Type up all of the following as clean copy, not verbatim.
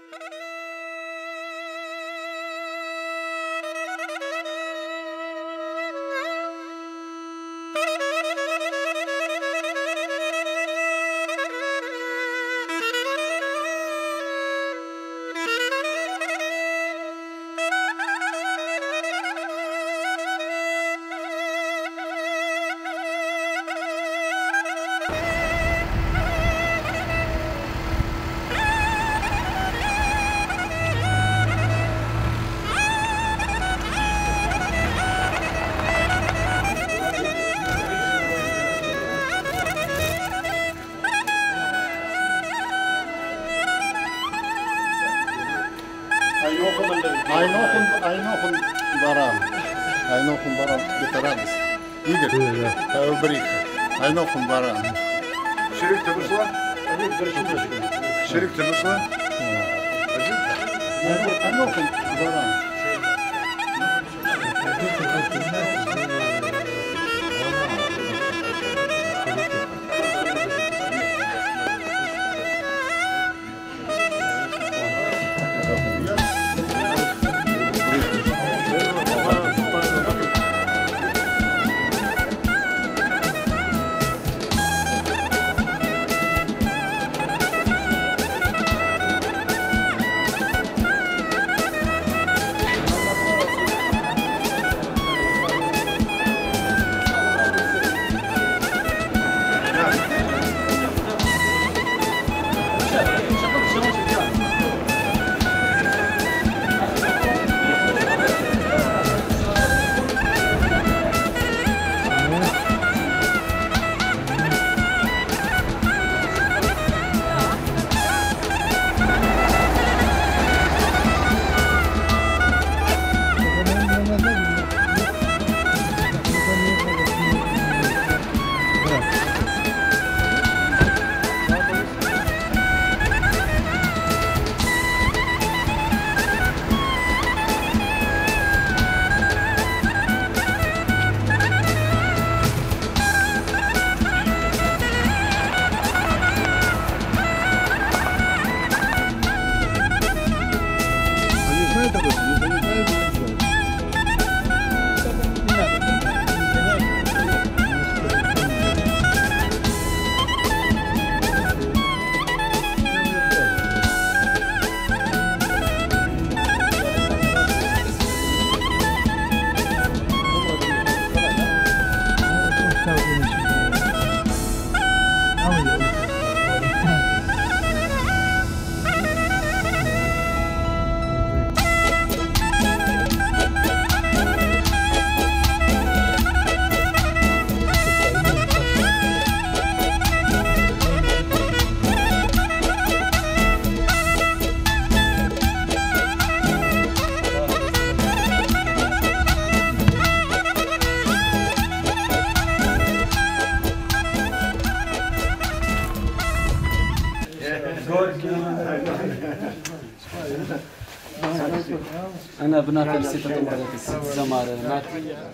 I know from Baran, Gitaradis. Igor, Brick. I know from Baran. Şerif Tebusla? Şerif Tebusla? I know from Baran. أنا بناكل ستة مرات ست زمارة ما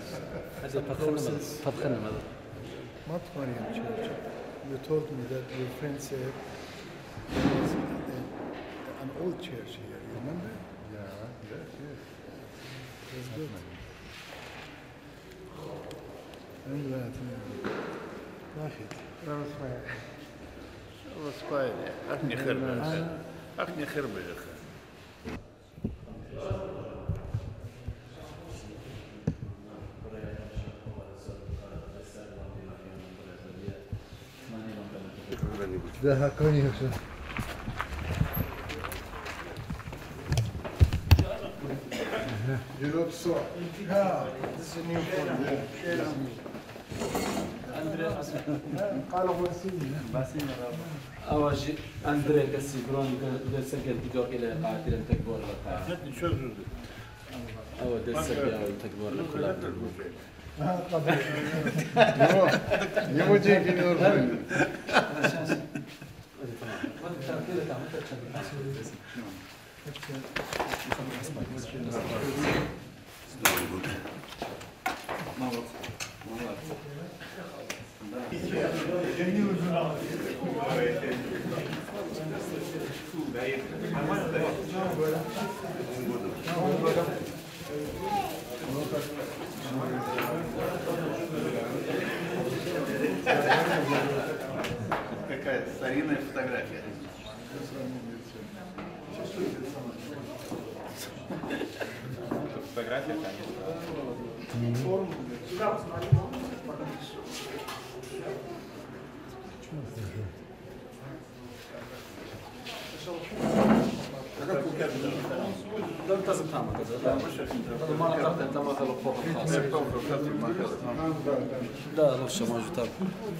هذا فدخلنا ماذا Not Mariam Church. You told me that your friend said there was an old church here. You remember? Yeah, yes. That's good. I'm glad. واحد. والله أخني خربة أخني خربة يا أخي. ده هكوني هسه. You look so. Yeah, this is a new phone. قالوا باسين. أواجي أندري كسي برون دسجل بدور إلى قاعدة تكبر لقاعدة. أو دسجل أو تكبر لكل. يموتي في نور. Какая старинная фотография. Фотография, конечно. ده لازم تعمل كذا. ما نقدر انت مثلا فوق الخاص. لا نفسه موجود.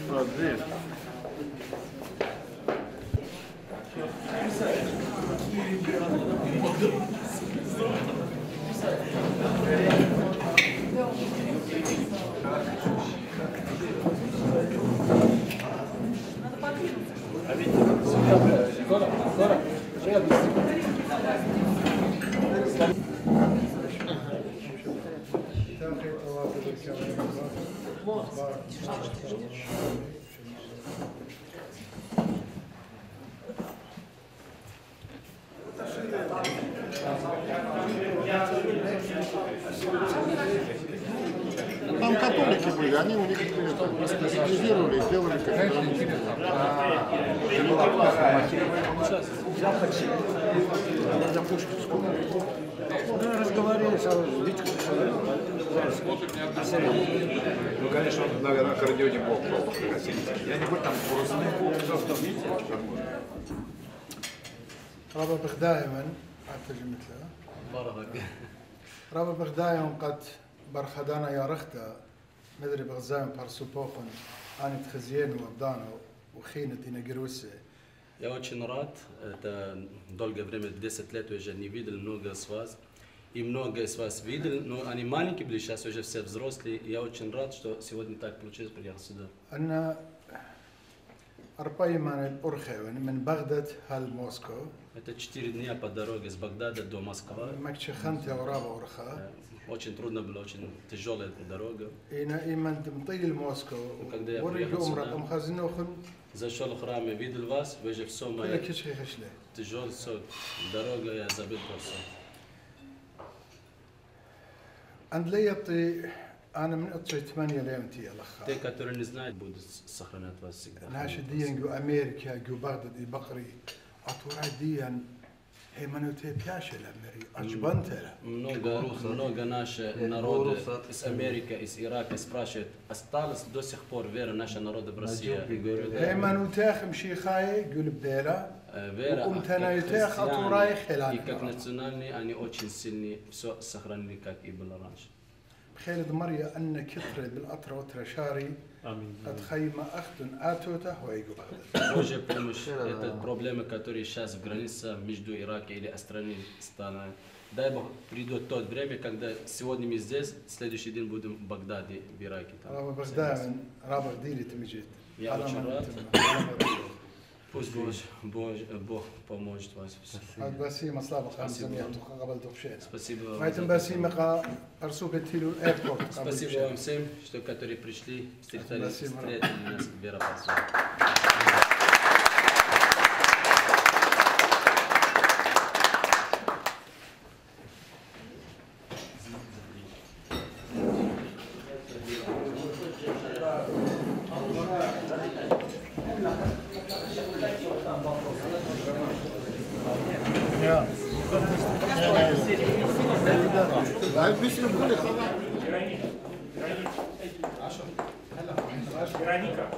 Там католики были, они у них специализировали, сделали как-то. Разговаривали с ну, конечно, он, наверное, на аккордеоне мог пробовать. Я не буду там просто. رابا بخدايما أترجم مثله برهق رابا بخدايما قد برخدانا يا رختا مدري بغزايم برسوبوخن أنا تخزين وبدانو وخينتي نجروسي. Я очень рад, это долгое время, 10 лет уже не видел много с вас. И много из вас видел, но они маленькие были, сейчас уже все взрослые. Я очень рад, что сегодня так получилось, приехал сюда. أنا أربعين من أرخي من بغداد هالموسكو. Это 4 дня по дороге с Багдада до Москвы. مكشي خنتي ورابا أرخا. Очень трудно было, очень тяжелая дорога. إنا إيمان تمطيل موسكو. ورجع أمرك خزنوخن. Зашел в храм и видел вас, вы же все мои. Тяжелый все, дорога, я забыл про все. أندليتي أنا من أطشي 8 ليمتي يا لخا. Те, которые не знают, будут сохранять вас всегда. ناش ديان جو أمريكا جو بغداد بقري أطورا ديان هي منوتي بياشة الأمري أجبنتها. Много наших народов из Америки, из Ирака спрашивают, осталось до сих пор вера нашего народа в России? هي منوتاخ مشيخاي جول بيلا. Вера, и как национальные, они очень сильные, все сохранили, как и было раньше. بخيلد مريا أن كثرة بالأطرة وترشاري قد خيمة أخذ آتوته ويجو بغداد. Божья помощь, это проблемы, которые сейчас в границе между Ираком или страной стали. Дай Бог, придет тот время, когда сегодня мы здесь, следующий день будем в Багдаде, в Ираке. رابع ديلي تمجد. Я очень рад. Пусть Бог поможет вас. باسيم أصلاب خمسمية قبل دخشين. Спасибо. ما يتم باسيم قا أرسوبة تيلو إيربورت. Спасибо вам всем, что которые пришли, встретили нас в Веропасу. Вероника.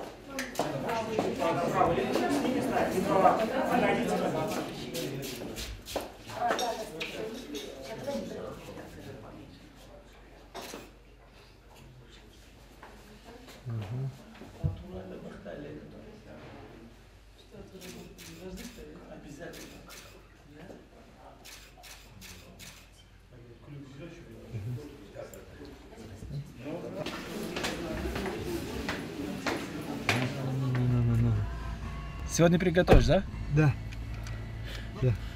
Сегодня приготовишь, да? Да. Да.